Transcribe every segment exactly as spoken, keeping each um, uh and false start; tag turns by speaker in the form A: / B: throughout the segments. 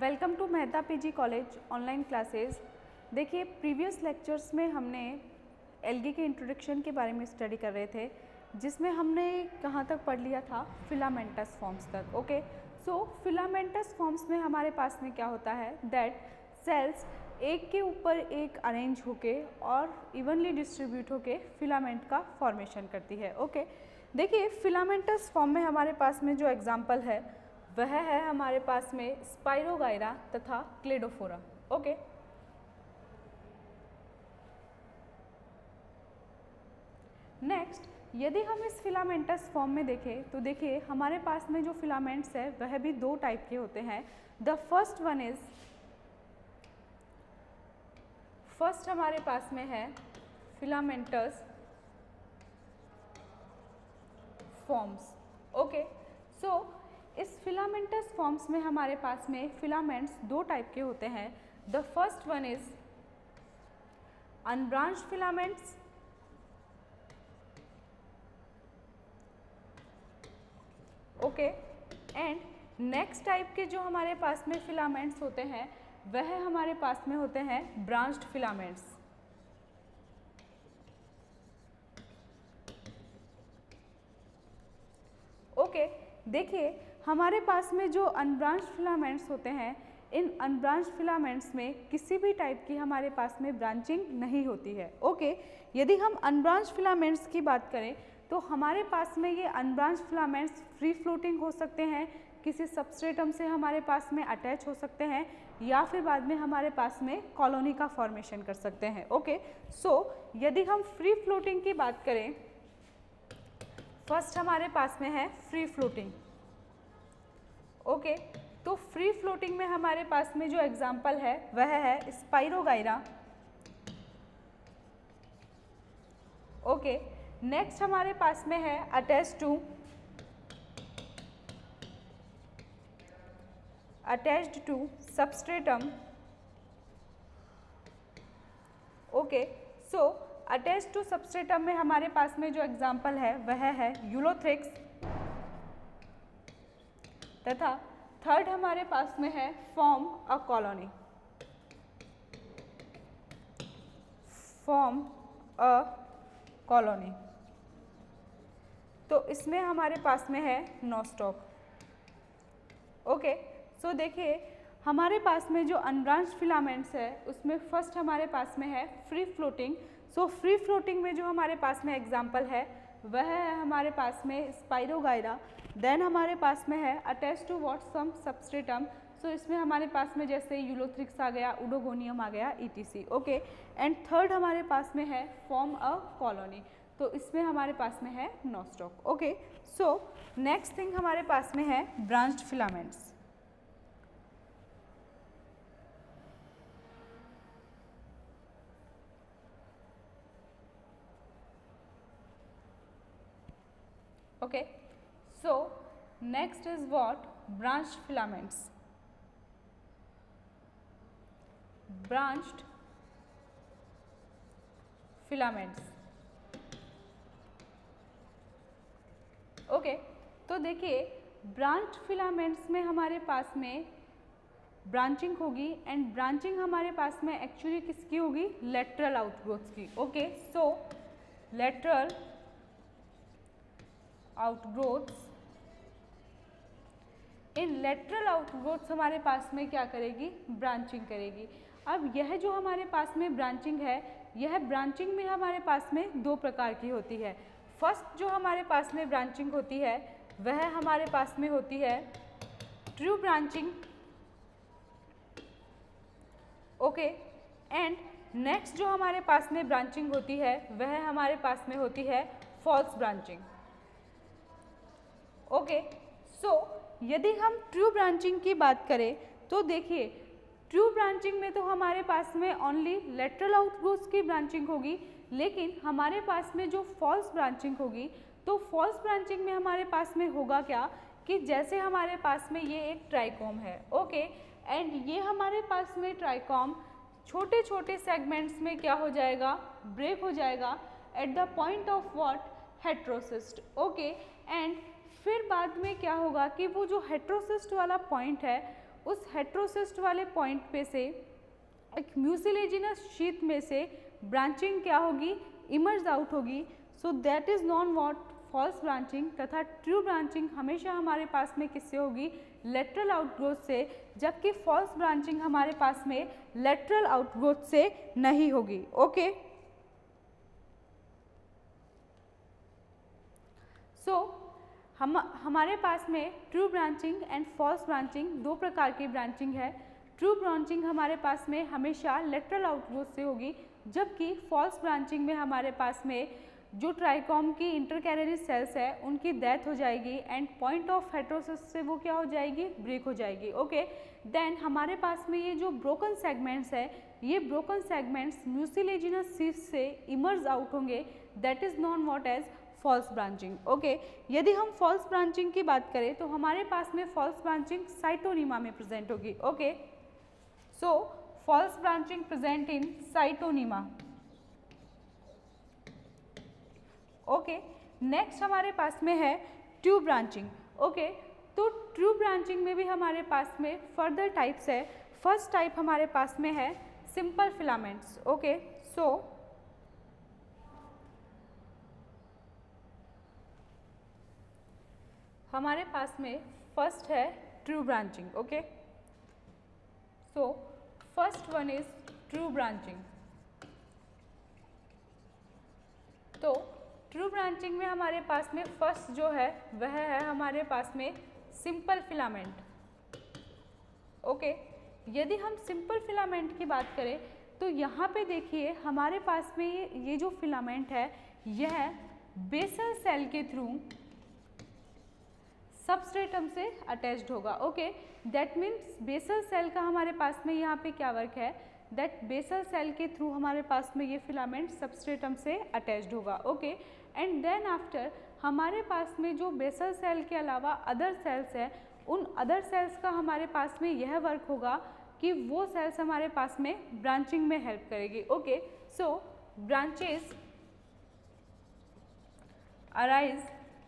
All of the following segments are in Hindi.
A: Welcome to Mehta PG college online classes. देखिए, प्रीवियस लेक्चर्स में हमने एल्गी के इंट्रोडक्शन के बारे में स्टडी कर रहे थे, जिसमें हमने कहाँ तक पढ़ लिया था, फिलामेंटस फॉर्म्स तक। ओके, सो फिलामेंटस फॉर्म्स में हमारे पास में क्या होता है, दैट सेल्स एक के ऊपर एक अरेंज होके और इवनली डिस्ट्रीब्यूट होके फिलामेंट का फॉर्मेशन करती है। ओके, देखिए फिलामेंटस फॉर्म में हमारे पास में जो एग्जाम्पल है वह है हमारे पास में स्पाइरोगाइरा तथा क्लेडोफोरा। ओके, नेक्स्ट यदि हम इस फिलामेंटस फॉर्म में देखें तो देखिए हमारे पास में जो फिलामेंट्स है वह भी दो टाइप के होते हैं। The first one is first हमारे पास में है फिलामेंटस फॉर्म्स। ओके, सो इस फिलामेंटस फॉर्म्स में हमारे पास में फिलामेंट्स दो टाइप के होते हैं। The first one is unbranched filaments, okay, and next type के जो हमारे पास में फिलामेंट्स होते हैं वह हमारे पास में होते हैं ब्रांच्ड फिलामेंट्स। ओके, देखिए हमारे पास में जो अनब्रांच्ड फिलामेंट्स होते हैं, इन अनब्रांच्ड फिलामेंट्स में किसी भी टाइप की हमारे पास में ब्रांचिंग नहीं होती है। ओके, यदि हम अनब्रांच्ड फिलामेंट्स की बात करें तो हमारे पास में ये अनब्रांच्ड फिलामेंट्स फ्री फ्लोटिंग हो सकते हैं, किसी सबस्ट्रेटम से हमारे पास में अटैच हो सकते हैं, या फिर बाद में हमारे पास में कॉलोनी का फॉर्मेशन कर सकते हैं। ओके, सो यदि हम फ्री फ्लोटिंग की बात करें, फर्स्ट हमारे पास में है फ्री फ्लोटिंग। ओके, तो फ्री फ्लोटिंग में हमारे पास में जो एग्जाम्पल है वह है स्पाइरोगाइरा। ओके, नेक्स्ट हमारे पास में है attach to attached to substratum. Okay, so attached to substratum में हमारे पास में जो एग्जाम्पल है वह है यूलोथ्रिक्स, तथा थर्ड हमारे पास में है form a colony. Form a colony, तो इसमें हमारे पास में है नॉस्टॉक। ओके, सो देखिए हमारे पास में जो अनब्रांच्ड फिलामेंट्स है उसमें फर्स्ट हमारे पास में है free floating. So free floating में जो हमारे पास में एग्जाम्पल है वह है हमारे पास में स्पाइरोगाइरा। देन हमारे पास में है attach to what some substratum. So इसमें हमारे पास में जैसे यूलोथ्रिक्स आ गया, उडोगोनियम आ गया, ईटीसी। ओके, एंड थर्ड हमारे पास में है फॉर्म अ कॉलोनी, तो इसमें हमारे पास में है Nostoc. Okay, so next thing हमारे पास में है branched filaments. Okay, so next is what? Branched filaments. Branched filaments. Okay, तो देखिए ब्रांच्ड फिलामेंट्स में हमारे पास में ब्रांचिंग होगी, एंड ब्रांचिंग हमारे पास में एक्चुअली किसकी होगी, लेटरल आउटग्रोथ्स की। Okay, so lateral outgrowths, in lateral outgrowths हमारे पास में क्या करेगी, ब्रांचिंग करेगी। अब यह जो हमारे पास में ब्रांचिंग है, यह ब्रांचिंग में हमारे पास में दो प्रकार की होती है। फर्स्ट जो हमारे पास में ब्रांचिंग होती है वह हमारे पास में होती है true branching. Okay, and next जो हमारे पास में ब्रांचिंग होती है वह हमारे पास में होती है फॉल्स ब्रांचिंग। ओके, सो यदि हम ट्रू ब्रांचिंग की बात करें तो देखिए ट्रू ब्रांचिंग में तो हमारे पास में ओनली लेटरल आउटग्रोथ्स की ब्रांचिंग होगी, लेकिन हमारे पास में जो फॉल्स ब्रांचिंग होगी, तो फॉल्स ब्रांचिंग में हमारे पास में होगा क्या कि जैसे हमारे पास में ये एक ट्राइकोम है। ओके, एंड ये हमारे पास में ट्राइकोम छोटे छोटे सेगमेंट्स में क्या हो जाएगा, ब्रेक हो जाएगा at the point of what, heterocyst. Okay, and फिर बाद में क्या होगा कि वो जो हेट्रोसिस्ट वाला पॉइंट है उस हेट्रोसिस्ट वाले पॉइंट पे से एक म्यूसिलेजिनस शीथ में से ब्रांचिंग क्या होगी, इमर्ज आउट होगी। So that is known what, false branching. तथा ट्रू ब्रांचिंग हमेशा हमारे पास में किससे होगी, लेटरल आउटग्रोथ से, जबकि फॉल्स ब्रांचिंग हमारे पास में लेटरल आउटग्रोथ से नहीं होगी। ओके, सो हम हमारे पास में true branching and false branching दो प्रकार की ब्रांचिंग है। ट्रू ब्रांचिंग हमारे पास में हमेशा लेटरल आउटग्रोथ से होगी, जबकि फॉल्स ब्रांचिंग में हमारे पास में जो ट्राइकॉम की इंटरकैरियरी सेल्स है उनकी डेथ हो जाएगी एंड पॉइंट ऑफ हेट्रोसिस से वो क्या हो जाएगी, ब्रेक हो जाएगी। ओके, देन हमारे पास में ये जो ब्रोकन सेगमेंट्स है, ये ब्रोकन सेगमेंट्स म्यूसिलेजिनस शीथ से इमर्ज आउट होंगे, that is known what as false branching. Okay, यदि हम फॉल्स ब्रांचिंग की बात करें तो हमारे पास में फॉल्स ब्रांचिंग साइटोनीमा में प्रेजेंट होगी। Okay, so false branching present in Scytonema. Okay, next हमारे पास में है ट्रू ब्रांचिंग। ओके, तो ट्रू ब्रांचिंग में भी हमारे पास में फर्दर टाइप्स है। फर्स्ट टाइप हमारे पास में है सिंपल फिलामेंट्स। ओके, सो हमारे पास में फर्स्ट है true branching. Okay, so first one is true branching. तो ट्रू ब्रांचिंग में हमारे पास में फर्स्ट जो है वह है हमारे पास में सिंपल फिलामेंट। ओके, यदि हम सिंपल फिलामेंट की बात करें तो यहाँ पे देखिए हमारे पास में ये ये जो फिलामेंट है यह बेसल सेल के थ्रू सबस्ट्रेटम से अटैच्ड होगा। Okay, that means basal cell का हमारे पास में यहाँ पे क्या वर्क है, दैट बेसल सेल के थ्रू हमारे पास में ये फिलामेंट सबस्ट्रेटम से अटैच्ड होगा। ओके, एंड देन आफ्टर हमारे पास में जो बेसल सेल के अलावा अदर सेल्स है, उन अदर सेल्स का हमारे पास में यह वर्क होगा कि वो सेल्स हमारे पास में ब्रांचिंग में हेल्प करेगी। Okay, so branches arise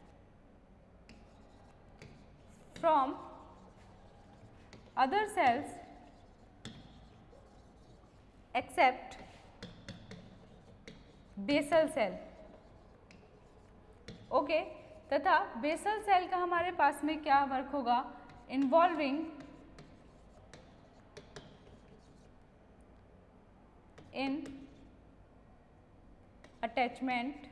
A: from other cells except basal cell. Okay, तथा बेसल सेल का हमारे पास में क्या वर्क होगा, involving in attachment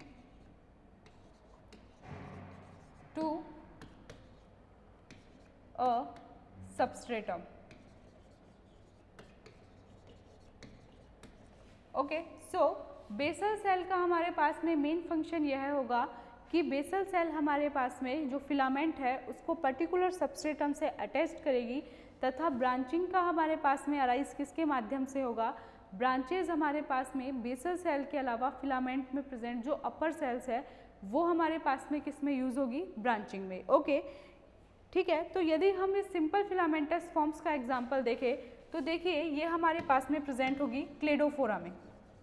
A: to a substratum. Okay, so basal cell का हमारे पास में मेन फंक्शन यह होगा कि बेसल सेल हमारे पास में जो फिलामेंट है उसको पर्टिकुलर सबस्ट्रेटम से अटैच करेगी, तथा ब्रांचिंग का हमारे पास में अराइज किसके माध्यम से होगा, ब्रांचेज हमारे पास में बेसल सेल के अलावा फिलामेंट में प्रेजेंट जो अपर सेल्स है वो हमारे पास में किस में यूज होगी, ब्रांचिंग में। ओके, ठीक है, तो यदि हम इस सिंपल फिलामेंटस फॉर्म्स का एग्जाम्पल देखें तो देखिए ये हमारे पास में प्रेजेंट होगी क्लेडोफोरा में।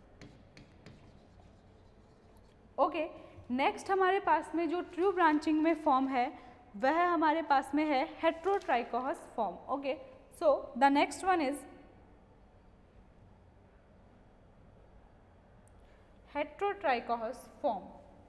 A: ओके, नेक्स्ट हमारे पास में जो ट्रू ब्रांचिंग में फॉर्म है वह हमारे पास में है heterotrichous form. Okay, so the next one is heterotrichous form.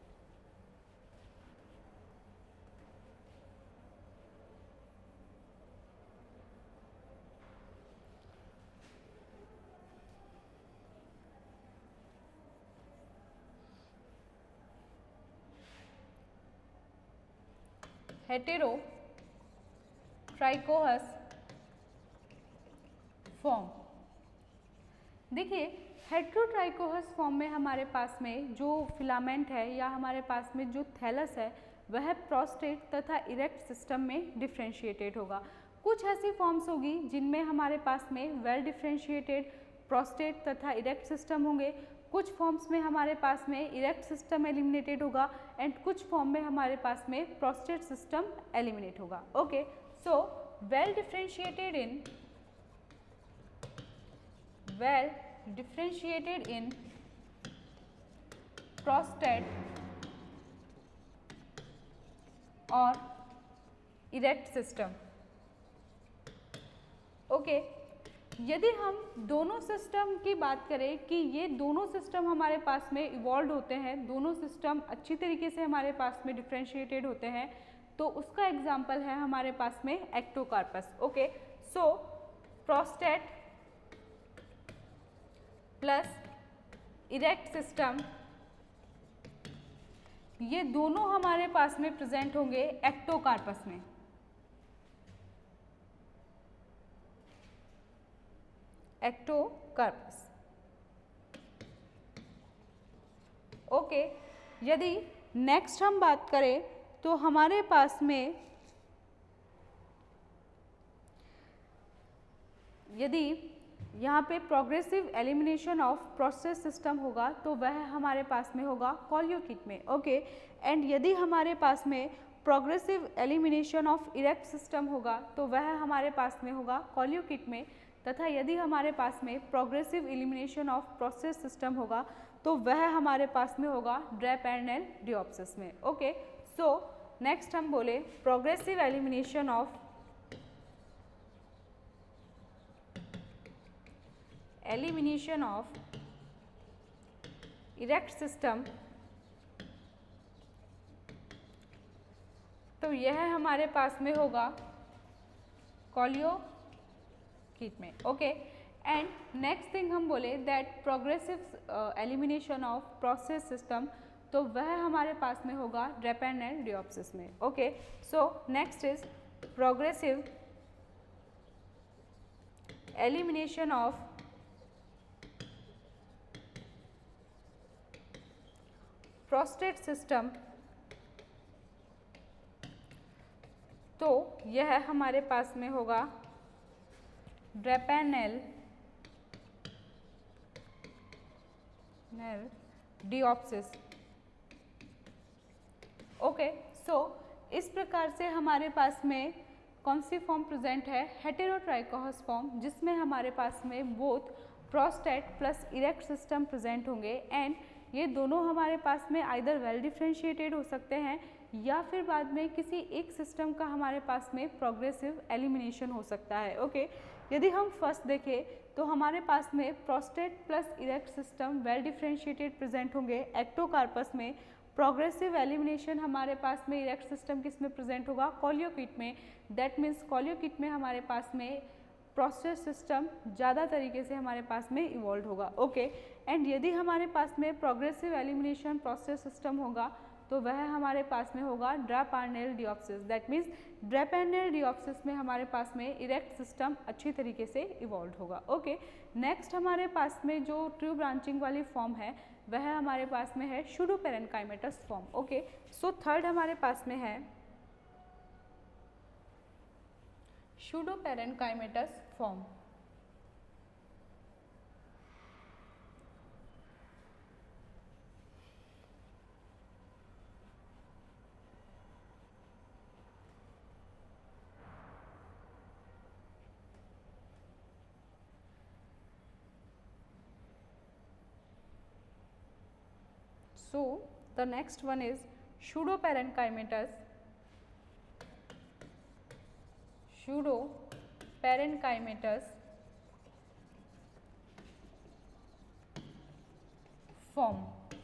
A: Heterotrichous form. देखिए हेट्रोट्राइकोहस फॉर्म में हमारे पास में जो फिलामेंट है या हमारे पास में जो थैलस है वह प्रोस्टेट तथा इरेक्ट सिस्टम में डिफ्रेंशिएटेड होगा। कुछ ऐसी फॉर्म्स होगी जिनमें हमारे पास में वेल डिफ्रेंशिएटेड प्रोस्टेट तथा इरेक्ट सिस्टम होंगे, कुछ फॉर्म्स में हमारे पास में इरेक्ट सिस्टम एलिमिनेटेड होगा एंड कुछ फॉर्म में हमारे पास में प्रोस्टेट सिस्टम एलिमिनेट होगा। Okay, so well differentiated in well differentiated in prostrate और इरेक्ट सिस्टम ओके, यदि हम दोनों सिस्टम की बात करें कि ये दोनों सिस्टम हमारे पास में इवॉल्व होते हैं, दोनों सिस्टम अच्छी तरीके से हमारे पास में डिफ्रेंशिएटेड होते हैं, तो उसका एग्जाम्पल है हमारे पास में Ectocarpus. Okay, so prostrate plus erect system, ये दोनों हमारे पास में प्रेजेंट होंगे एक्टोकार्पस में। एक्टोकार्पस। ओके, यदि नेक्स्ट हम बात करें तो हमारे पास में यदि यहाँ पे progressive elimination of process system होगा तो वह हमारे पास में होगा कॉलियोकिट में। ओके, एंड यदि हमारे पास में progressive elimination of erect system होगा तो वह हमारे पास में होगा कॉलियोकिट में, तथा यदि हमारे पास में progressive elimination of process system होगा तो वह हमारे पास में होगा ड्रेपेर्नेल डिओप्सिस में। ओके, सो नेक्स्ट हम बोले progressive elimination of elimination of erect system, तो यह हमारे पास में होगा कॉलियोकिट में। ओके, एंड नेक्स्ट थिंग हम बोले that progressive elimination of process system, तो वह हमारे पास में होगा ड्रेपेर्नेल डिओप्सिस में। Okay, so next is progressive elimination of prostrate system, तो यह हमारे पास में होगा ड्रेपेर्नेल डिओप्सिस। ओके, सो इस प्रकार से हमारे पास में कौन सी फॉर्म प्रेजेंट है, हेटेरोट्राइकोहस फॉर्म, जिसमें हमारे पास में both prostrate plus erect system present होंगे, एंड ये दोनों हमारे पास में आइदर वेल डिफ्रेंशिएटेड हो सकते हैं या फिर बाद में किसी एक सिस्टम का हमारे पास में प्रोग्रेसिव एलिमिनेशन हो सकता है। ओके, यदि हम फर्स्ट देखें तो हमारे पास में prostrate plus erect system well differentiated present होंगे एक्टोकार्पस में। प्रोग्रेसिव एलिमिनेशन हमारे पास में इरेक्ट सिस्टम किस में प्रेजेंट होगा, कॉलियोकिट में। दैट मीन्स कॉलियोकिट में हमारे पास में प्रोसेस सिस्टम ज़्यादा तरीके से हमारे पास में इवॉल्व होगा। ओके, एंड यदि हमारे पास में प्रोग्रेसिव एलिमिनेशन प्रोसेस सिस्टम होगा तो वह हमारे पास में होगा ड्रेपेर्नेल डिओप्सिस। दैट मीन्स ड्रेपेर्नेल डिओप्सिस में हमारे पास में इरेक्ट सिस्टम अच्छी तरीके से इवॉल्व होगा। ओके, नेक्स्ट हमारे पास में जो ट्रू ब्रांचिंग वाली फॉर्म है वह हमारे पास में है pseudoparenchymatous form. Okay, so third हमारे पास में है pseudoparenchymatous form. So the next one is pseudoparenchymatous. Pseudoparenchymatous form.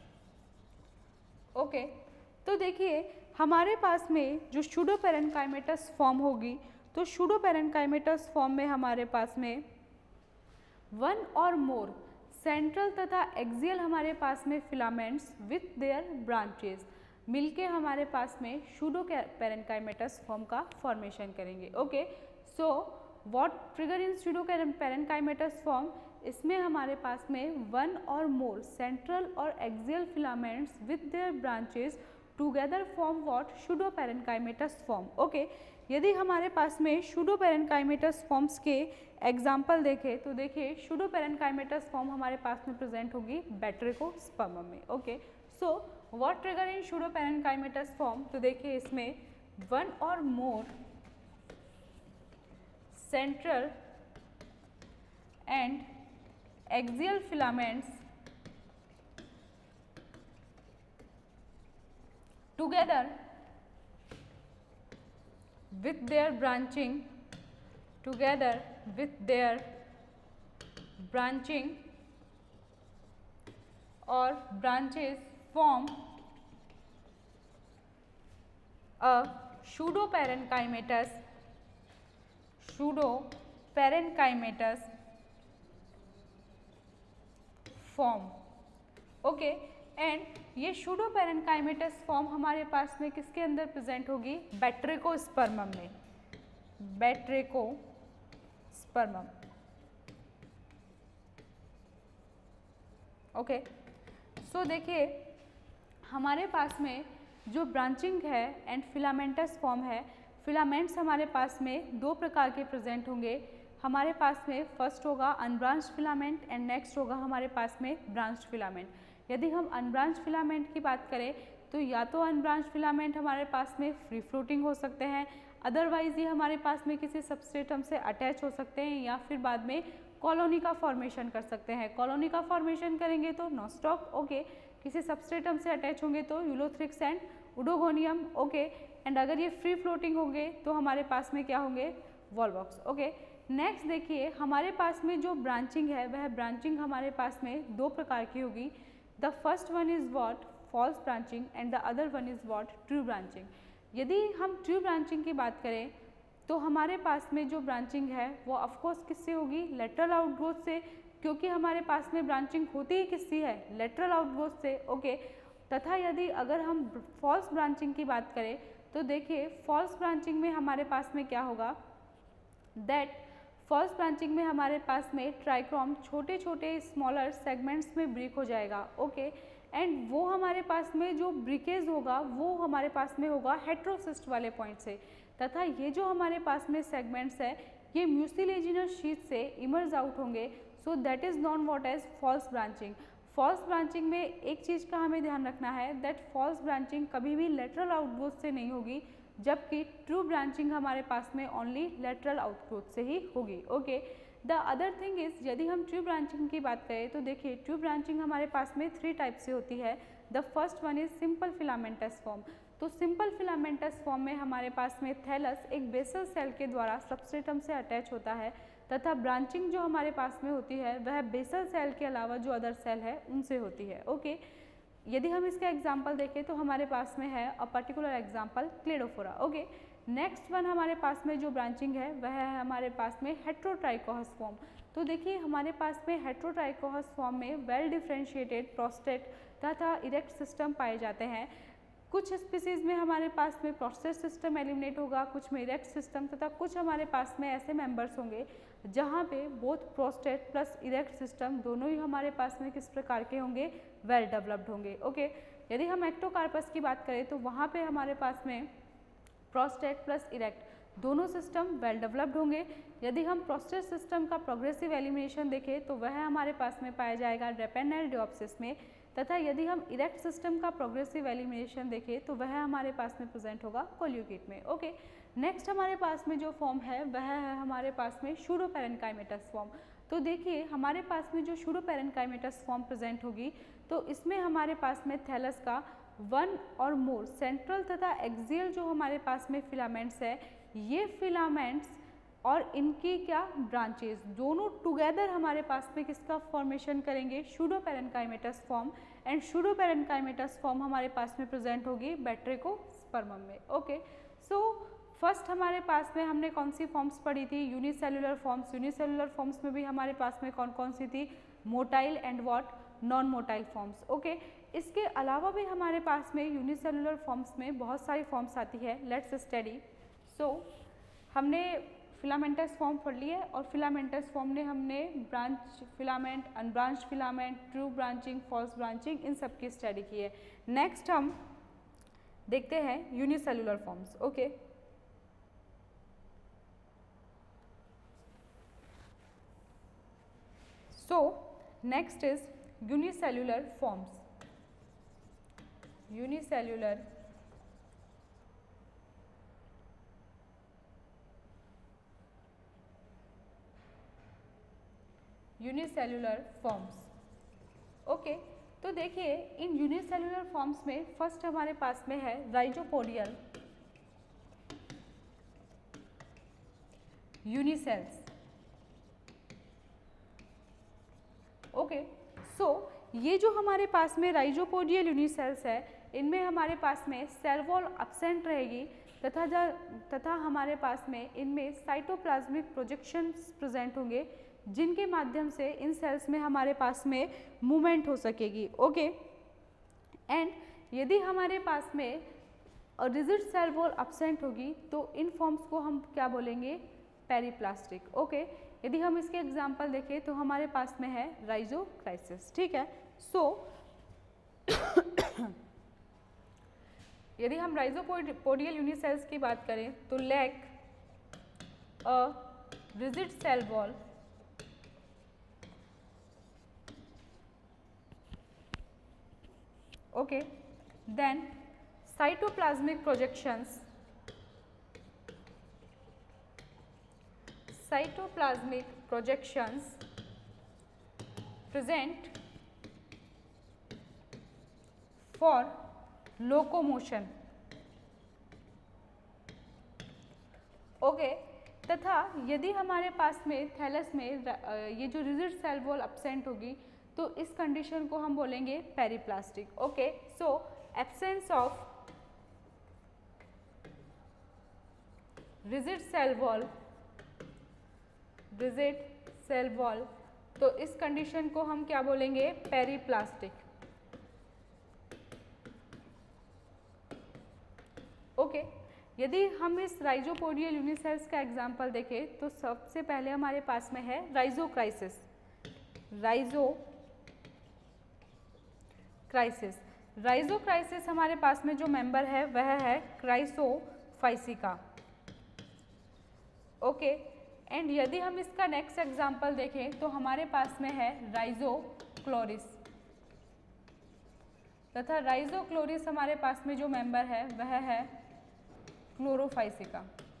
A: Okay, तो देखिए हमारे पास में जो pseudoparenchymatous फॉर्म होगी तो pseudoparenchymatous फॉर्म में हमारे पास में वन और मोर सेंट्रल तथा एक्सियल हमारे पास में फिलामेंट्स विथ देयर ब्रांचेस मिलके हमारे पास में सूडोपेरेन्काइमेटस फॉर्म का फॉर्मेशन करेंगे। Okay, so what trigger in pseudoparenchymatous form, इसमें हमारे पास में वन और मोर सेंट्रल और axial filaments with their branches together form what pseudoparenchymatous form. Okay, यदि हमारे पास में सूडोपेरेन्काइमेटस फॉर्म्स के एग्जाम्पल देखें तो देखिए सूडोपेरेन्काइमेटस फॉर्म हमारे पास में प्रेजेंट होगी बैट्रिकोस्पर्मम में। Okay, so what trigger in pseudoparenchymatous form, तो देखिए इसमें one or more central and axial filaments together with their branching together with their branching or branches form a pseudoparenchymatous pseudoparenchymatous form. Okay, and ये pseudoparenchymatous फॉर्म हमारे पास में किसके अंदर प्रेजेंट होगी? बैट्रिकोस्पर्मम में, बैट्रिकोस्पर्मम. ओके, सो देखिए हमारे पास में जो ब्रांचिंग है एंड फिलामेंटस फॉर्म है, फिलामेंट्स हमारे पास में दो प्रकार के प्रेजेंट होंगे. हमारे पास में फर्स्ट होगा अनब्रांच्ड फिलामेंट एंड नेक्स्ट होगा हमारे पास में ब्रांच्ड फिलामेंट. यदि हम अनब्रांच्ड फिलामेंट की बात करें तो या तो अनब्रांच्ड फिलामेंट हमारे पास में फ्री फ्लोटिंग हो सकते हैं, अदरवाइज ये हमारे पास में किसी सबस्ट्रेटम से अटैच हो सकते हैं या फिर बाद में कॉलोनी का फॉर्मेशन कर सकते हैं. कॉलोनी का फॉर्मेशन करेंगे तो नॉस्टॉक, ओके. किसी सबस्ट्रेटम से अटैच होंगे तो Ulothrix and Oedogonium, okay. And अगर ये फ्री फ्लोटिंग होंगे तो हमारे पास में क्या होंगे? Volvox, okay. नेक्स्ट देखिए हमारे पास में जो ब्रांचिंग है वह ब्रांचिंग हमारे पास में दो प्रकार की होगी. The first one is what? False branching and the other one is what? True branching. यदि हम ट्रू ब्रांचिंग की बात करें तो हमारे पास में जो ब्रांचिंग है वो ऑफकोर्स किससे होगी? लेटरल आउटग्रोथ से, क्योंकि हमारे पास में ब्रांचिंग होती ही किससी है? लेटरल आउटग्रोथ से, ओके. तथा यदि अगर हम फॉल्स ब्रांचिंग की बात करें तो देखिए फॉल्स ब्रांचिंग में हमारे पास में क्या होगा? दैट फॉल्स ब्रांचिंग में हमारे पास में ट्राइक्रोम छोटे छोटे स्मॉलर सेगमेंट्स में ब्रेक हो जाएगा, ओके. एंड वो हमारे पास में जो ब्रिकेज होगा वो हमारे पास में होगा हेट्रोसिस्ट वाले पॉइंट से, तथा ये जो हमारे पास में सेगमेंट्स है ये म्यूसिलेजिनस शीट से इमर्ज आउट होंगे. So that is known what as false branching. False branching में एक चीज़ का हमें ध्यान रखना है दैट फॉल्स ब्रांचिंग कभी भी लेटरल आउटग्रोथ से नहीं होगी, जबकि ट्रू ब्रांचिंग हमारे पास में ओनली लेटरल आउटग्रोथ से ही होगी, okay. The other thing is यदि हम ट्रू ब्रांचिंग की बात करें तो देखिए ट्रू ब्रांचिंग हमारे पास में थ्री टाइप से होती है. The first one is simple filamentous form. तो सिंपल फिलामेंटस फॉर्म में हमारे पास में थैलस एक बेसल सेल के द्वारा सबस्ट्रेटम से अटैच होता है, तथा ब्रांचिंग जो हमारे पास में होती है वह बेसल सेल के अलावा जो अदर सेल है उनसे होती है, ओके. यदि हम इसका एग्जाम्पल देखें तो हमारे पास में है a particular example Cladophora, okay. Next one हमारे पास में जो ब्रांचिंग है वह है हमारे पास में हेट्रोट्राइकोहस फॉर्म. तो देखिए हमारे पास में हेट्रोट्राइकोहस फॉर्म में वेल डिफ्रेंशिएटेड प्रोस्टेट तथा इरेक्ट सिस्टम पाए जाते हैं. कुछ स्पीसीज में हमारे पास में प्रोस्टेट सिस्टम एलिमिनेट होगा, कुछ में इरेक्ट सिस्टम, तथा कुछ हमारे पास में ऐसे मेंबर्स होंगे जहाँ पे both prostrate plus erect system दोनों ही हमारे पास में किस प्रकार के होंगे? वेल डेवलप्ड होंगे, ओके. यदि हम एक्टोकार्पस की बात करें तो वहाँ पे हमारे पास में प्रोस्टेट प्लस इरेक्ट दोनों सिस्टम वेल डेवलप्ड होंगे. यदि हम प्रोस्टेट सिस्टम का प्रोग्रेसिव एलिमिनेशन देखें तो वह हमारे पास में पाया जाएगा रेपेनल डिओप्सिस में, तथा यदि हम इरेक्ट सिस्टम का प्रोग्रेसिव एलिमिनेशन देखें तो वह हमारे पास में प्रेजेंट होगा कोल्यूकेट में, ओके. नेक्स्ट हमारे पास में जो फॉर्म है वह है हमारे पास में स्यूडोपेरेन्काइमेटस फॉर्म. तो देखिए हमारे पास में जो स्यूडोपेरेन्काइमेटस फॉर्म प्रेजेंट होगी तो इसमें हमारे पास में थैलस का वन और मोर सेंट्रल तथा एक्सियल जो हमारे पास में फिलामेंट्स है, ये फिलामेंट्स और इनकी क्या ब्रांचेस दोनों टुगेदर हमारे पास में किसका फॉर्मेशन करेंगे? Pseudoparenchymatous form. And pseudoparenchymatous form हमारे पास में प्रेजेंट होगी बैट्रिकोस्पर्मम में, ओके. सो फर्स्ट हमारे पास में हमने कौन सी फॉर्म्स पढ़ी थी? Unicellular forms. यूनिसेलुलर फॉर्म्स में भी हमारे पास में कौन कौन सी थी? Motile and what? Non motile forms, okay. इसके अलावा भी हमारे पास में यूनिसेलुलर फॉर्म्स में बहुत सारी फॉर्म्स आती है. Let's study. सो हमने फिलामेंटस फॉर्म पढ़ ली है और फिलामेंटस फॉर्म ने हमने branch filament, unbranch filament, true branching, false branching इन सब की स्टडी की है. नेक्स्ट हम देखते हैं unicellular forms, okay. So next is unicellular forms. Unicellular unicellular forms, okay. तो देखिए इन यूनिसेलुलर फॉर्म्स में फर्स्ट हमारे पास में है राइजोपोडियल यूनिसेल्स। ओके, सो ये जो हमारे पास में राइजोपोडियल यूनिसेल्स है, इनमें हमारे पास में सेल वॉल एब्सेंट रहेगी तथा तथा हमारे पास में इनमें साइटोप्लाज्मिक प्रोजेक्शंस प्रेजेंट होंगे, जिनके माध्यम से इन सेल्स में हमारे पास में मूवमेंट हो सकेगी। ओके, एंड यदि हमारे पास में रिजिड सेल वॉल एब्सेंट होगी तो इन फॉर्म्स को हम क्या बोलेंगे, पेरिप्लास्टिक। ओके, यदि हम इसके एग्जांपल देखें तो हमारे पास में है राइजोक्राइसिस। ठीक है, सो so, यदि हम राइजोपोडियल यूनिसेल्स की बात करें तो lack a rigid cell wall okay, then cytoplasmic projections cytoplasmic projections present for locomotion। Okay, तथा यदि हमारे पास में थैलस में ये जो रिजिड सेल वॉल एब्सेंट होगी तो इस कंडीशन को हम बोलेंगे periplastic. Okay, so absence of rigid cell wall rigid cell wall तो इस कंडीशन को हम क्या बोलेंगे, पेरिप्लास्टिक। ओके, यदि हम इस राइजोपोडियल यूनिसेल्स का एग्जांपल देखें तो सबसे पहले हमारे पास में है राइजोक्राइसिस। राइजोक्राइसिस राइजोक्राइसिस हमारे पास में जो मेंबर है वह है क्राइसोफाइसिका। ओके, एंड यदि हम इसका नेक्स्ट एग्जांपल देखें तो हमारे पास में है राइजोक्लोरिस तथा राइजोक्लोरिस हमारे पास में जो मेंबर है वह है क्लोरोफाइसिका।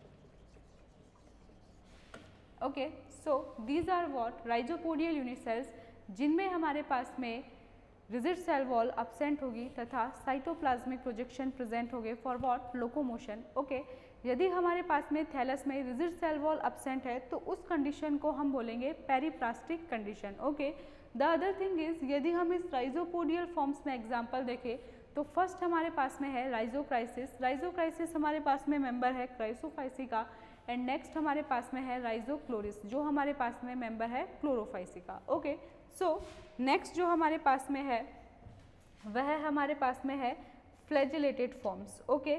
A: Okay, so these are what rhizopodial unicells, जिनमें हमारे पास में रिजिड सेल वॉल एब्सेंट होगी तथा साइटोप्लाज्मिक प्रोजेक्शन प्रेजेंट होंगे फॉर व्हाट, लोकोमोशन। ओके, यदि हमारे पास में थैलस में रिजिड सेल वॉल एब्सेंट है तो उस कंडीशन को हम बोलेंगे periplastic condition. Okay, the other thing is, यदि हम इस राइजोपोडियल फॉर्म्स में एग्जांपल देखें तो फर्स्ट हमारे पास में है राइजोक्राइसिस। राइजोक्राइसिस हमारे पास में मेंबर है क्राइसोफाइसिका, एंड नेक्स्ट हमारे पास में है राइजोक्लोरिस जो हमारे पास में मेंबर है क्लोरोफाइसिका। ओके, सो नेक्स्ट जो हमारे पास में है वह हमारे पास में है flagellated forms. Okay,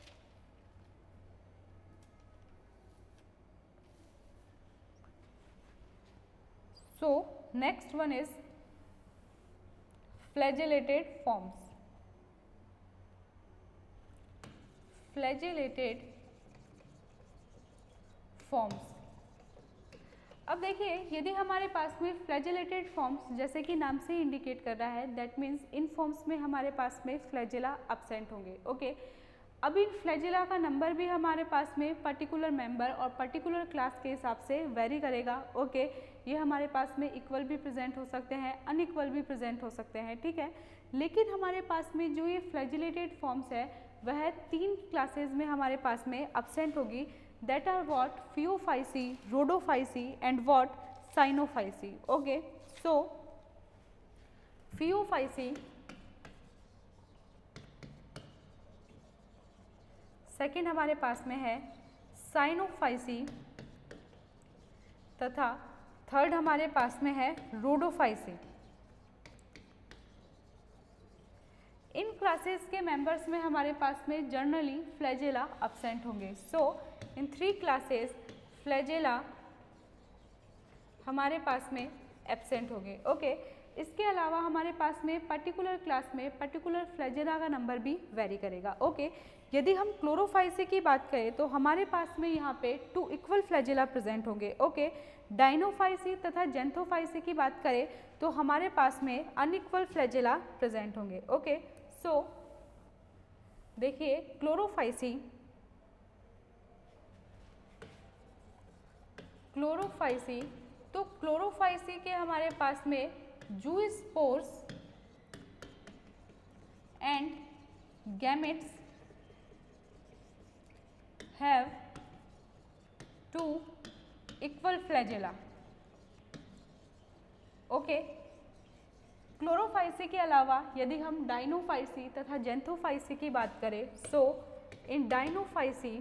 A: so next one is flagellated forms। flagellated forms, अब देखिए यदि हमारे पास में फ्लैजिलेटेड फॉर्म्स जैसे कि नाम से इंडिकेट कर रहा है, दैट मीन्स इन फॉर्म्स में हमारे पास में फ्लैजिला एब्सेंट होंगे। Okay okay? अब इन फ्लैजिला का नंबर भी हमारे पास में पर्टिकुलर मेंबर और पर्टिकुलर क्लास के हिसाब से वेरी करेगा। Okay okay? ये हमारे पास में इक्वल भी प्रेजेंट हो सकते हैं, अनइक्वल भी प्रेजेंट हो सकते हैं। ठीक है, लेकिन हमारे पास में जो ये फ्लैजिलेटेड फॉर्म्स है वह तीन क्लासेस में हमारे पास में एब्सेंट होगी, that are what, Phaeophysi, Rhodophysi and what, Cyanophysi। okay, so Phaeophysi, second हमारे पास में है Cyanophysi तथा थर्ड हमारे पास में है Rhodophysi। इन क्लासेस के मेंबर्स में हमारे पास में जनरली फ्लैजेला एब्सेंट होंगे। So in three classes flagella हमारे पास में एब्सेंट होंगे। ओके, इसके अलावा हमारे पास में पर्टिकुलर क्लास में पर्टिकुलर फ्लैजेला का नंबर भी वेरी करेगा। ओके, यदि हम क्लोरोफाइसी की बात करें तो हमारे पास में यहाँ पे टू इक्वल फ्लैजेला प्रेजेंट होंगे। ओके, डाइनोफाइसी तथा जेंथोफाइसी की बात करें तो हमारे पास में अनइक्वल फ्लैजेला प्रेजेंट होंगे। ओके, सो देखिए क्लोरोफाइसी क्लोरोफाइसी तो क्लोरोफाइसी के हमारे पास में zoospores and gametes have two equal flagella. Okay, Chlorophyceae के अलावा यदि हम डाइनोफाइसी तथा जेंथोफाइसी की बात करें, सो इन डाइनोफाइसी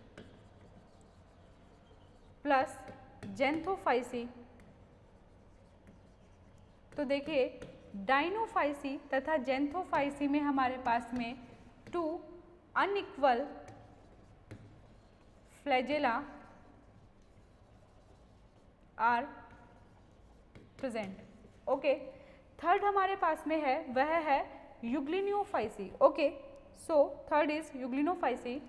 A: प्लस जेंथोफाइसी, तो देखिए डाइनोफाइसी तथा जेंथोफाइसी में हमारे पास में two unequal flagella are present. Okay, third हमारे पास में है वह है Euglenophyceae. Okay, so third is Euglenophyceae.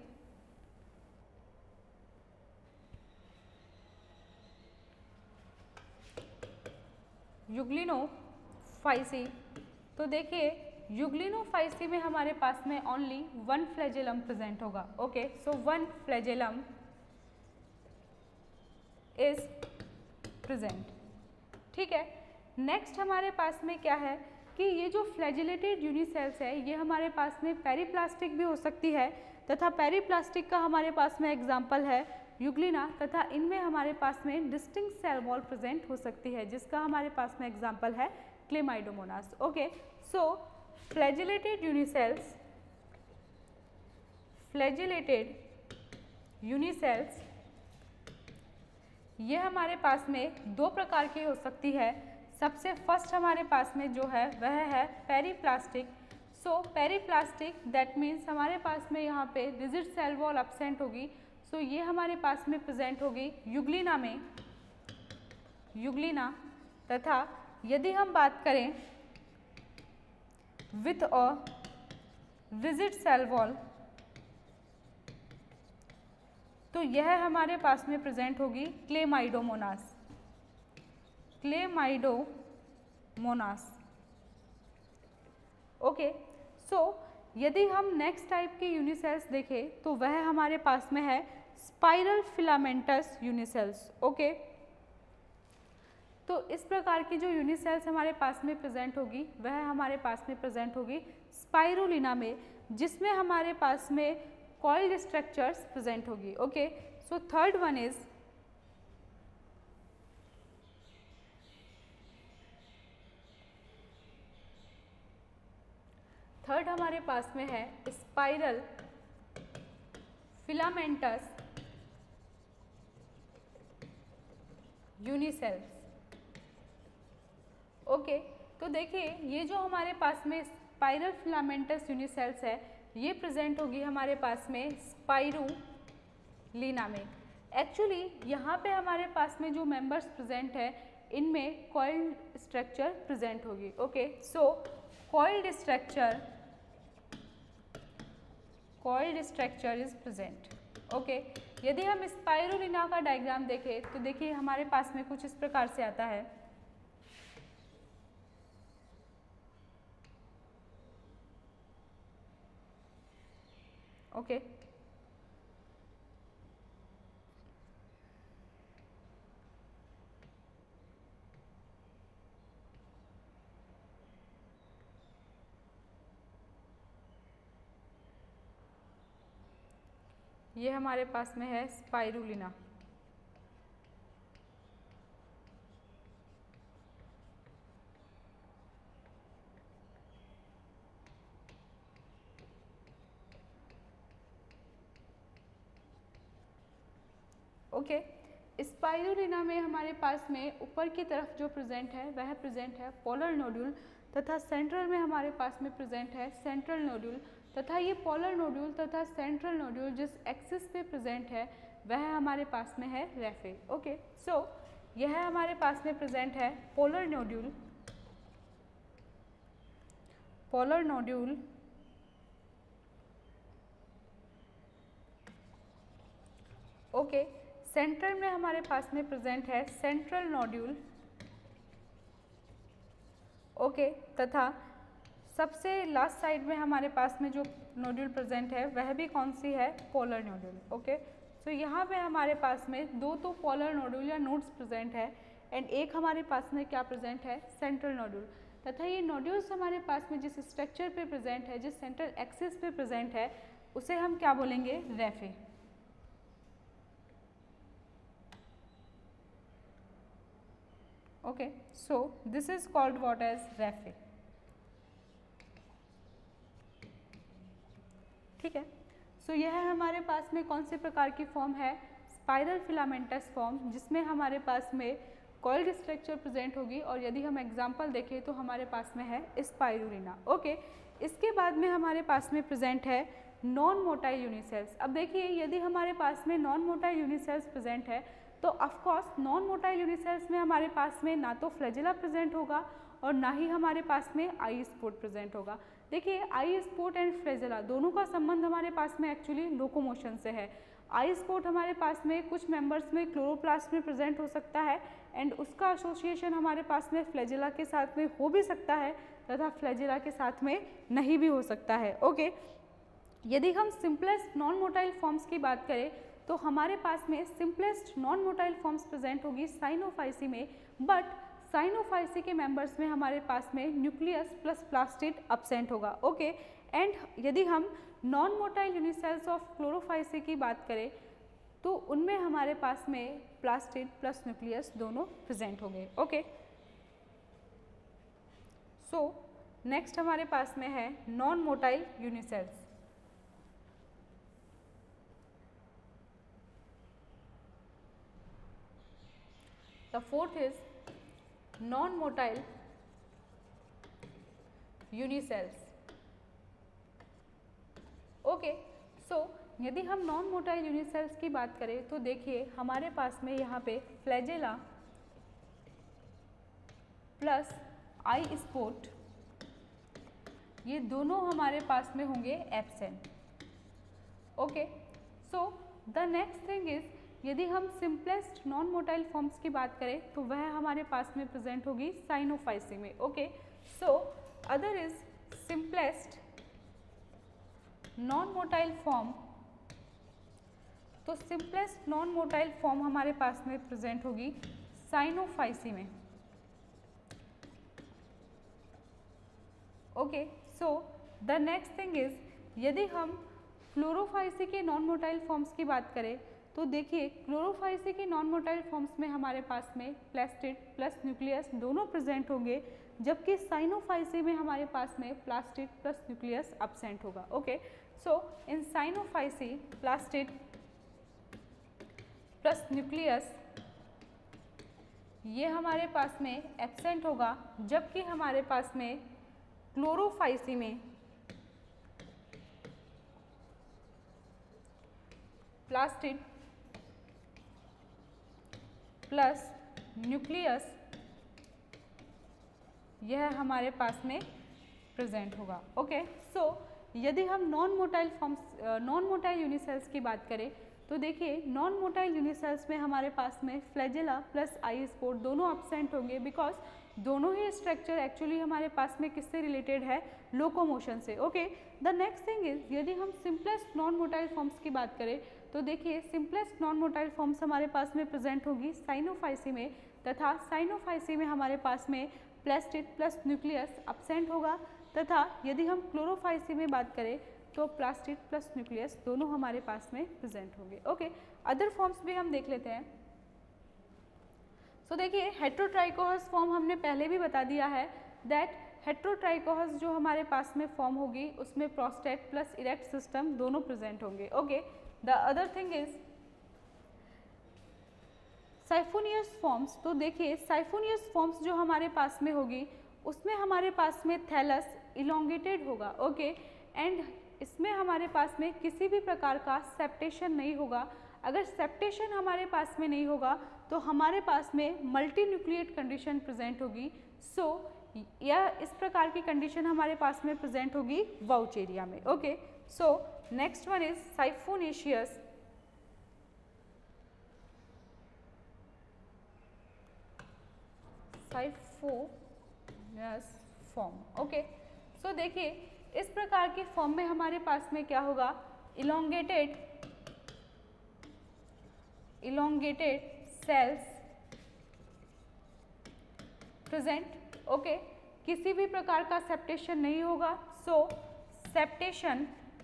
A: Euglenophyceae, तो देखिए यूग्लिनोफाइसी में हमारे पास में ओनली वन फ्लैजेलम प्रेजेंट होगा। Okay, so one flagellum is present. ठीक है, नेक्स्ट हमारे पास में क्या है कि ये जो फ्लैजिलेटेड यूनिसेल्स है ये हमारे पास में पेरीप्लास्टिक भी हो सकती है तथा पेरीप्लास्टिक का हमारे पास में एग्जाम्पल है यूग्लिना, तथा इनमें हमारे पास में डिस्टिंक्ट सेल वॉल प्रेजेंट हो सकती है जिसका हमारे पास में एग्जाम्पल है Chlamydomonas. Okay, so flagellated unicells flagellated unicells ये हमारे पास में दो प्रकार की हो सकती है। सबसे फर्स्ट हमारे पास में जो है वह है पेरीप्लास्टिक। सो पेरीप्लास्टिक दैट मीन्स हमारे पास में यहाँ पे रिजिड सेल वॉल एब्सेंट होगी। सो so, ये हमारे पास में प्रेजेंट होगी यूग्लिना में, यूग्लिना। तथा यदि हम बात करें with a rigid cell wall, तो यह हमारे पास में प्रेजेंट होगी क्लेमाइडोमोनास, क्लेमाइडोमोनास। ओके, सो यदि हम नेक्स्ट टाइप की यूनिसेल्स देखें तो वह हमारे पास में है स्पाइरल फिलामेंटस यूनिसेल्स। ओके, तो इस प्रकार की जो यूनिसेल्स हमारे पास में प्रेजेंट होगी वह हमारे पास में प्रेजेंट होगी स्पाइरुलिना में, जिसमें हमारे पास में कॉइल्ड स्ट्रक्चर्स प्रेजेंट होगी। Okay, so third one is third हमारे पास में है स्पाइरल फिलामेंटस यूनिसेल्स। ओके, तो देखिए ये जो हमारे पास में स्पाइरल फिलामेंटस यूनिसेल्स है ये प्रेजेंट होगी हमारे पास में स्पाइरुलिना में। एक्चुअली यहाँ पे हमारे पास में जो मेंबर्स प्रेजेंट है इनमें कॉइल्ड स्ट्रक्चर प्रेजेंट होगी। Okay, so coiled structure coiled structure is present. Okay, यदि हम स्पाइरुलिना का डायग्राम देखें तो देखिए हमारे पास में कुछ इस प्रकार से आता है। ओके, ये हमारे पास में है स्पाइरुलिना। ओके, स्पाइरुलिना में हमारे पास में ऊपर की तरफ जो प्रेजेंट है वह प्रेजेंट है पोलर नोड्यूल, तथा सेंट्रल में हमारे पास में प्रेजेंट है सेंट्रल नोड्यूल, तथा ये पोलर नोड्यूल तथा सेंट्रल नोड्यूल जिस एक्सिस पे प्रेजेंट है वह हमारे पास में है रेफे। ओके, सो यह हमारे पास में प्रेजेंट है polar nodule, polar nodule okay, central में हमारे पास में प्रेजेंट है सेंट्रल नोड्यूल। ओके, तथा सबसे लास्ट साइड में हमारे पास में जो नोड्यूल प्रेजेंट है वह भी कौन सी है, पोलर नोड्यूल। ओके, सो यहाँ पे हमारे पास में दो तो पोलर नोड्यूल या नोड्स प्रेजेंट है एंड एक हमारे पास में क्या प्रेजेंट है, सेंट्रल नोड्यूल। तथा ये नोड्यूल्स हमारे पास में जिस स्ट्रक्चर पे प्रेजेंट है, जिस सेंट्रल एक्सिस पे प्रेजेंट है उसे हम क्या बोलेंगे, raphe. Okay, so this is called what as raphe. ठीक है, सो so, यह हमारे पास में कौन से प्रकार की फॉर्म है, स्पाइरल फिलामेंटस फॉर्म, जिसमें हमारे पास में कॉइल्ड स्ट्रक्चर प्रेजेंट होगी। और यदि हम एग्जांपल देखें तो हमारे पास में है स्पाइरुलिना। ओके, इसके बाद में हमारे पास में प्रेजेंट है नॉन मोटाइल यूनिसेल्स। अब देखिए, यदि हमारे पास में नॉन मोटाइल यूनिसेल्स प्रेजेंट है तो ऑफकोर्स नॉन मोटाइल यूनिसेल्स में हमारे पास में ना तो फ्लैजेला प्रेजेंट होगा और ना ही हमारे पास में आई स्पोर्ट प्रेजेंट होगा। देखिए, आई स्पोर्ट एंड फ्लैजेला दोनों का संबंध हमारे पास में एक्चुअली लोकोमोशन से है। आई स्पोर्ट हमारे पास में कुछ मेंबर्स में क्लोरोप्लास्ट में प्रेजेंट हो सकता है एंड उसका एसोसिएशन हमारे पास में फ्लैजेला के साथ में हो भी सकता है तथा फ्लैजेला के साथ में नहीं भी हो सकता है। ओके, यदि हम सिंपलेस्ट नॉन मोटाइल फॉर्म्स की बात करें तो हमारे पास में simplest non motile forms present होगी साइनोफाइसी में, बट साइनोफाइसी के मेंबर्स में हमारे पास में न्यूक्लियस प्लस प्लास्टिड एब्सेंट होगा। ओके, एंड यदि हम non motile unicells of Chlorophyceae की बात करें तो उनमें हमारे पास में प्लास्टिड प्लस न्यूक्लियस दोनों प्रेजेंट होंगे। ओके, सो नेक्स्ट हमारे पास में है non motile unicells. The fourth is non motile unicells. Okay, so यदि हम नॉन मोटाइल यूनिसेल्स की बात करें तो देखिए हमारे पास में यहाँ पे फ्लैजेला प्लस आई स्पोर्ट ये दोनों हमारे पास में होंगे absent. Okay, so the next thing is, यदि हम सिंपलेस्ट नॉन मोटाइल फॉर्म्स की बात करें तो वह हमारे पास में प्रेजेंट होगी साइनोफाइसी में। Okay, so other is simplest non motile form, तो सिंपलेस्ट नॉन मोटाइल फॉर्म हमारे पास में प्रेजेंट होगी साइनोफाइसी में। Okay, so the next thing is, यदि हम क्लोरोफाइसी के नॉन मोटाइल फॉर्म्स की बात करें तो देखिए क्लोरोफाइसी के नॉन मोटाइल फॉर्म्स में हमारे पास में प्लास्टिड प्लस न्यूक्लियस दोनों प्रेजेंट होंगे, जबकि साइनोफाइसी में हमारे पास में प्लास्टिड प्लस न्यूक्लियस एब्सेंट होगा। Okay, so in Cyanophyceae plastid plus nucleus ये हमारे पास में एब्सेंट होगा, जबकि हमारे पास में क्लोरोफाइसी में प्लास्टिड प्लस न्यूक्लियस यह हमारे पास में प्रेजेंट होगा। ओके, सो यदि हम non motile forms non motile unicells की बात करें तो देखिए नॉन मोटाइल यूनिसेल्स में हमारे पास में फ्लैजेला प्लस आई स्पोर्ट दोनों एब्सेंट होंगे, बिकॉज दोनों ही स्ट्रक्चर एक्चुअली हमारे पास में किससे रिलेटेड है, लोकोमोशन से। Okay, the next thing is, यदि हम सिंपलेस्ट नॉन मोटाइल फॉर्म्स की बात करें तो देखिए सिंपलेस्ट नॉन मोटाइल फॉर्म्स हमारे पास में प्रेजेंट होगी साइनोफाइसी में, तथा साइनोफाइसी में हमारे पास में प्लास्टिड प्लस न्यूक्लियस एब्सेंट होगा, तथा यदि हम क्लोरोफाइसी में बात करें तो प्लास्टिड प्लस न्यूक्लियस दोनों हमारे पास में प्रेजेंट होंगे। ओके, अदर फॉर्म्स भी हम देख लेते हैं। सो so, देखिए हेट्रोट्राइकोहस फॉर्म हमने पहले भी बता दिया है दैट हेट्रोट्राइकोहस जो हमारे पास में फॉर्म होगी उसमें प्रोस्टेट प्लस इरेक्ट सिस्टम दोनों प्रेजेंट होंगे। Okay, the other thing is siphonous forms. तो देखिए साइफोनियस फॉर्म्स जो हमारे पास में होगी उसमें हमारे पास में थैलस इलोंगेटेड होगा। ओके, एंड इसमें हमारे पास में किसी भी प्रकार का सेप्टेशन नहीं होगा। अगर सेप्टेशन हमारे पास में नहीं होगा तो हमारे पास में मल्टी न्यूक्लिएट कंडीशन प्रेजेंट होगी। सो so, यह इस प्रकार की कंडीशन हमारे पास में प्रेजेंट होगी वाउचेरिया में। Okay, so next one is siphonaceous. Siphonous form. Okay, so देखिए इस प्रकार के फॉर्म में हमारे पास में क्या होगा, elongated elongated cells present. Okay, किसी भी प्रकार का सेप्टेशन नहीं होगा। सो सेप्टेशन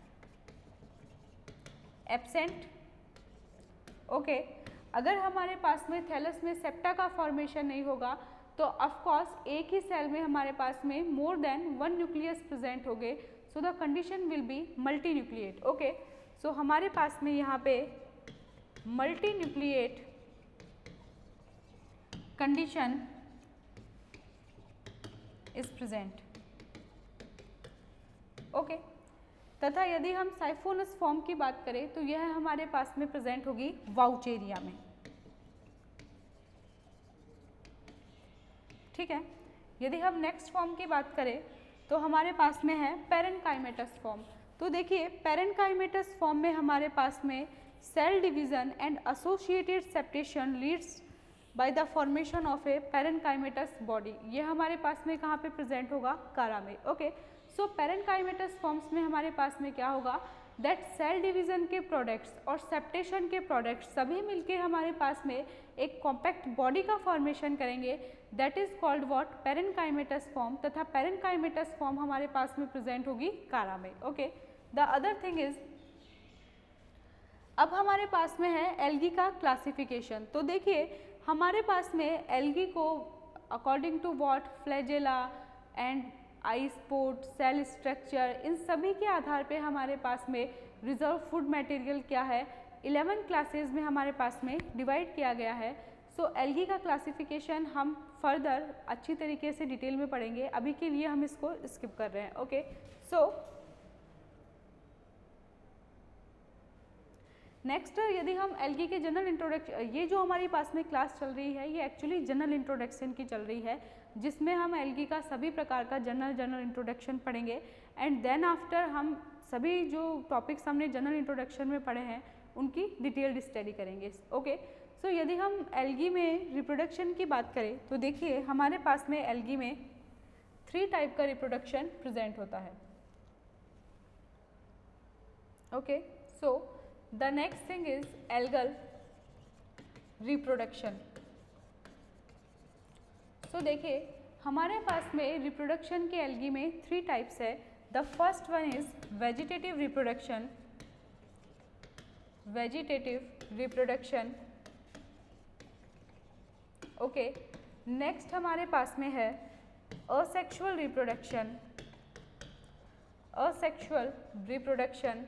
A: एब्सेंट। ओके, अगर हमारे पास में थैलस में सेप्टा का फॉर्मेशन नहीं होगा तो ऑफ कोर्स एक ही सेल में हमारे पास में more than one nucleus present हो गए, so the condition will be multi nucleate. Okay, so हमारे पास में यहाँ पे multi nucleate condition is present. Okay, तथा यदि हम साइफोनस फॉर्म की बात करें तो यह हमारे पास में प्रेजेंट होगी वाउचेरिया में। ठीक है, यदि हम नेक्स्ट फॉर्म की बात करें तो हमारे पास में है पैरेनकाइमेटस फॉर्म। तो देखिए पैरेनकाइमेटस फॉर्म में हमारे पास में cell division and associated septation leads by the formation of a parenchymatous body. ये हमारे पास में कहाँ पे प्रेजेंट होगा, कारा में। ओके, सो पैरेनकाइमेटस फॉर्म्स में हमारे पास में क्या होगा, दैट सेल डिवीजन के प्रोडक्ट्स और सेप्टेशन के प्रोडक्ट्स सभी मिलके हमारे पास में एक कॉम्पैक्ट बॉडी का फॉर्मेशन करेंगे, that is called what, parenchymatous form. तथा पैरेनकाइमेटस फॉर्म हमारे पास में प्रेजेंट होगी कारा में। Okay, the other thing is, अब हमारे पास में है एल्गी का क्लासिफिकेशन। तो देखिए हमारे पास में एल्गी को according to what, flagella and eye spot, cell structure, इन सभी के आधार पे हमारे पास में रिजर्व फूड मटेरियल क्या है, इलेवन क्लासेस में हमारे पास में डिवाइड किया गया है। सो एल्गी का क्लासिफिकेशन हम फर्दर अच्छी तरीके से डिटेल में पढ़ेंगे, अभी के लिए हम इसको स्किप कर रहे हैं। ओके, सो नेक्स्ट यदि हम एल्गी के जनरल इंट्रोडक्शन, ये जो हमारी पास में क्लास चल रही है ये एक्चुअली जनरल इंट्रोडक्शन की चल रही है, जिसमें हम एल्गी का सभी प्रकार का जनरल जनरल इंट्रोडक्शन पढ़ेंगे एंड देन आफ्टर हम सभी जो टॉपिक्स हमने जनरल इंट्रोडक्शन में पढ़े हैं उनकी डिटेल्ड स्टडी करेंगे। ओके, सो यदि हम एल्गी में रिप्रोडक्शन की बात करें तो देखिए हमारे पास में एल्गी में थ्री टाइप का रिप्रोडक्शन प्रेजेंट होता है। Okay, so the next thing is algal reproduction। so देखिए हमारे पास में रिप्रोडक्शन के एल्गी में थ्री टाइप्स है। The first one is vegetative reproduction, vegetative reproduction. Okay, next हमारे पास में है असेक्सुअल रिप्रोडक्शन, असेक्सुअल रिप्रोडक्शन।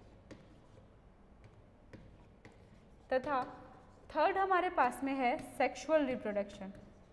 A: तथा थर्ड हमारे पास में है सेक्सुअल रिप्रोडक्शन।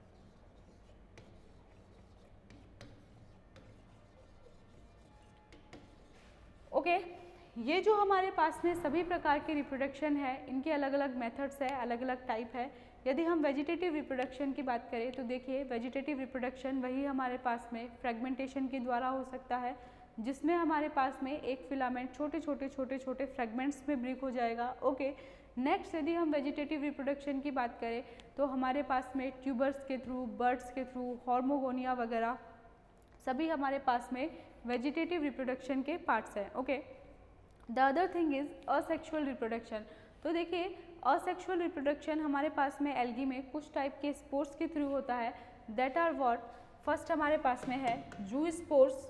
A: ओके, ये जो हमारे पास में सभी प्रकार के रिप्रोडक्शन है इनके अलग अलग मेथड्स है, अलग अलग टाइप है। यदि हम वेजिटेटिव रिप्रोडक्शन की बात करें तो देखिए वेजिटेटिव रिप्रोडक्शन वही हमारे पास में फ्रेगमेंटेशन के द्वारा हो सकता है, जिसमें हमारे पास में एक फिलामेंट छोटे छोटे छोटे छोटे फ्रेगमेंट्स में ब्रेक हो जाएगा। ओके, नेक्स्ट यदि हम वेजिटेटिव रिप्रोडक्शन की बात करें तो हमारे पास में ट्यूबर्स के थ्रू, बर्ड्स के थ्रू, हॉर्मोगोनिया वगैरह सभी हमारे पास में वेजिटेटिव रिप्रोडक्शन के पार्ट्स हैं। Okay, the other thing is asexual reproduction. तो देखिए असेक्सुअल रिप्रोडक्शन हमारे पास में एल्गी में कुछ टाइप के स्पोर्स के थ्रू होता है, दैट आर व्हाट, फर्स्ट हमारे पास में है zoospores,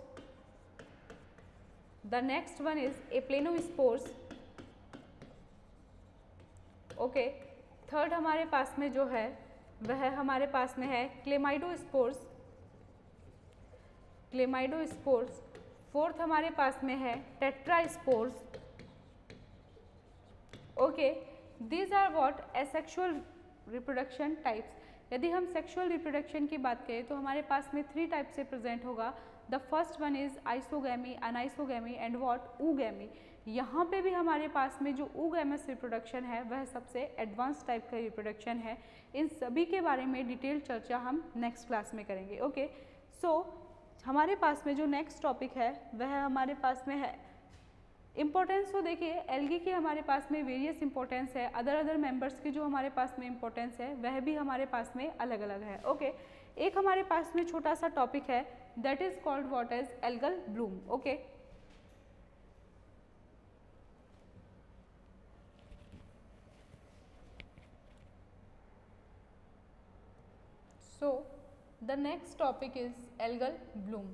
A: the next one is aplanospores. Okay, third हमारे पास में जो है वह हमारे पास में है क्लेमाइडोस्पोर्स, क्लेमाइडोस्पोर्स। फोर्थ हमारे पास में है tetraspores. Okay, these are what asexual reproduction types. यदि हम सेक्सुअल रिप्रोडक्शन की बात करें तो हमारे पास में थ्री टाइप से प्रेजेंट होगा। The first one is isogamy, anisogamy and what, oogamy. यहाँ पे भी हमारे पास में जो ऊगैमस रिप्रोडक्शन है वह सबसे एडवांस टाइप का रिप्रोडक्शन है। इन सभी के बारे में डिटेल चर्चा हम नेक्स्ट क्लास में करेंगे। ओके, सो हमारे पास में जो नेक्स्ट टॉपिक है वह हमारे पास में है इम्पोर्टेंस। तो देखिए एल्गी की हमारे पास में वेरियस इंपॉर्टेंस है, अदर अदर मेंबर्स की जो हमारे पास में इंपॉर्टेंस है वह भी हमारे पास में अलग अलग है। ओके, एक हमारे पास में छोटा सा टॉपिक है that is called what is algal bloom. Okay, so the next topic is algal bloom।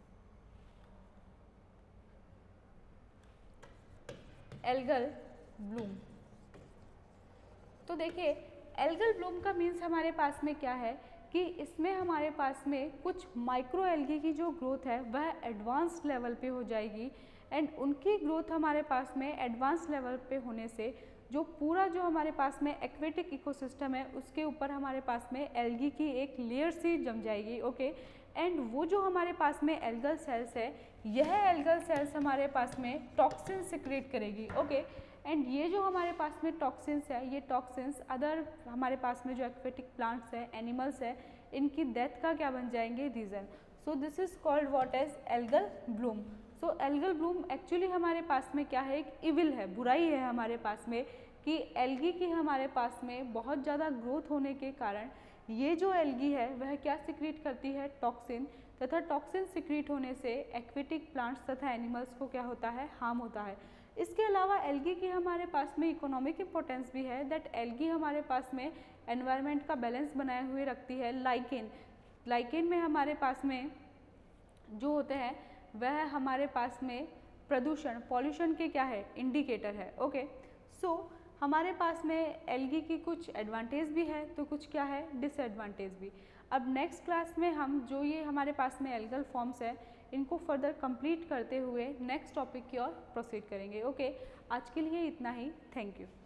A: Algal bloom. तो देखिए एल्गल ब्लूम का मीन्स हमारे पास में क्या है कि इसमें हमारे पास में कुछ माइक्रो एल्गी की जो ग्रोथ है वह एडवांस लेवल पे हो जाएगी एंड उनकी ग्रोथ हमारे पास में एडवांस लेवल पे होने से जो पूरा जो हमारे पास में एक्वेटिक इकोसिस्टम है उसके ऊपर हमारे पास में एल्गी की एक लेयर सी जम जाएगी। ओके, एंड वो जो हमारे पास में एल्गल सेल्स है, यह एल्गल सेल्स हमारे पास में टॉक्सिन सिक्रेट करेगी। ओके, एंड ये जो हमारे पास में टॉक्सिन्स है, ये टॉक्सिन्स अदर हमारे पास में जो एक्वेटिक प्लांट्स है, एनिमल्स है, इनकी डेथ का क्या बन जाएंगे, reason. So this is called what as algal bloom. So algal bloom actually हमारे पास में क्या है, एक इविल है, बुराई है हमारे पास में कि एल्गी की हमारे पास में बहुत ज़्यादा ग्रोथ होने के कारण ये जो एल्गी है वह क्या सिक्रीट करती है, टॉक्सिन, तथा टॉक्सिन सिक्रीट होने से एक्वेटिक प्लांट्स तथा एनिमल्स को क्या होता है, हार्म होता है। इसके अलावा एल्गी की हमारे पास में इकोनॉमिक इंपॉर्टेंस भी है, दैट एल्गी हमारे पास में एनवायरनमेंट का बैलेंस बनाए हुए रखती है। लाइकेन लाइकेन में हमारे पास में जो होते हैं वह हमारे पास में प्रदूषण, पॉल्यूशन के क्या है, इंडिकेटर है। ओके, सो हमारे पास में एल्गी की कुछ एडवांटेज भी है तो कुछ क्या है, डिसएडवांटेज भी। अब नेक्स्ट क्लास में हम जो ये हमारे पास में एल्गल फॉर्म्स है इनको फर्दर कंप्लीट करते हुए नेक्स्ट टॉपिक की ओर प्रोसीड करेंगे। ओके, आज के लिए इतना ही, थैंक यू।